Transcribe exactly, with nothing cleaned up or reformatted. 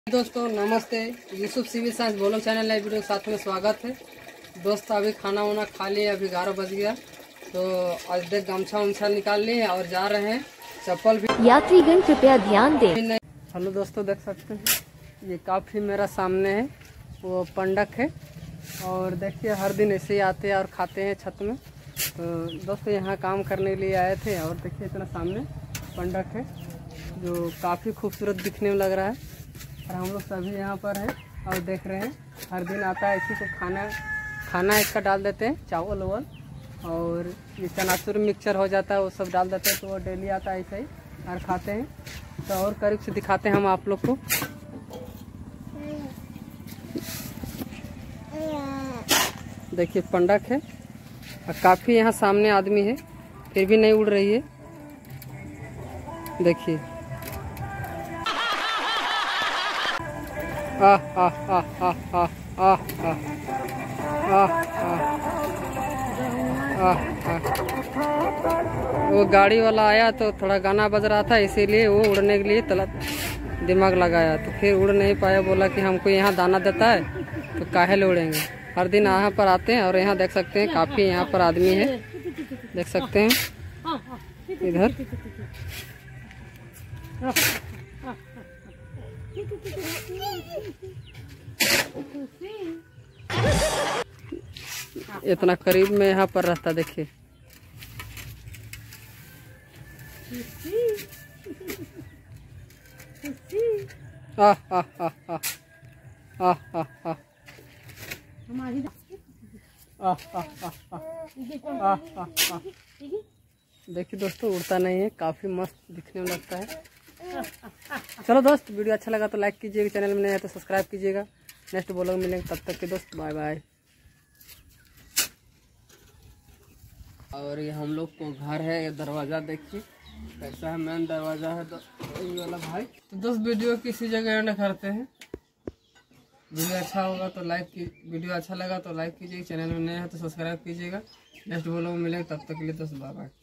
दोस्तों नमस्ते, Yusuf civil science blog channel live video के साथ में स्वागत है। दोस्त अभी खाना वाना खा लिया, अभी ग्यारह बज गया तो आज देख गमछा उमछा निकाल लिए और जा रहे हैं। चप्पल भी यात्रीगण कृपया ध्यान दें। हेलो दोस्तों, देख सकते हैं ये काफ़ी मेरा सामने है, वो पंडक है और देखिए हर दिन ऐसे ही आते हैं और खाते हैं छत में। तो दोस्तों यहाँ काम करने के लिए आए थे और देखिए इतना सामने पंडक है जो काफ़ी खूबसूरत दिखने में लग रहा है और हम लोग सभी यहाँ पर हैं और देख रहे हैं। हर दिन आता है इसी को खाना खाना इसका डाल देते हैं, चावल वावल और ये चनाचूर मिक्सचर हो जाता है वो सब डाल देते हैं, तो वो डेली आता है ऐसे ही और खाते हैं। तो और करीब से दिखाते हैं हम आप लोग को। देखिए पंडक है और काफ़ी यहाँ सामने आदमी है, फिर भी नहीं उड़ रही है। देखिए आ आ आ आ आ आ आ आ आ वो गाड़ी वाला आया तो थोड़ा गाना बज रहा था, इसीलिए वो उड़ने के लिए तलब दिमाग लगाया, तो फिर उड़ नहीं पाया। बोला कि हमको यहाँ दाना देता है तो काहे ले उड़ेंगे। हर दिन यहाँ पर आते हैं और यहाँ देख सकते हैं काफ़ी यहाँ पर आदमी है, देख सकते हैं इधर। इतना करीब में यहाँ पर रहता, देखिए आ आ आ आ आ आ आ देखिए दोस्तों उड़ता नहीं है, काफी मस्त दिखने में लगता है। चलो दोस्त, वीडियो अच्छा लगा तो लाइक कीजिएगा, चैनल में नए है तो सब्सक्राइब कीजिएगा। नेक्स्ट ब्लॉग में मिलेंगे, तब तक के दोस्त बाय बाय। और ये हम लोग को घर है, ये दरवाज़ा देखिए कैसा है, मेन दरवाज़ा है तो ये वाला भाई। तो दोस्त वीडियो किसी जगह एंड करते हैं। वीडियो अच्छा होगा तो लाइक की वीडियो अच्छा लगा तो लाइक कीजिएगा, चैनल में नए हैं तो सब्सक्राइब कीजिएगा। नेक्स्ट ब्लॉग में मिलेंगे, तब तक के लिए दोस्त बाय बाय।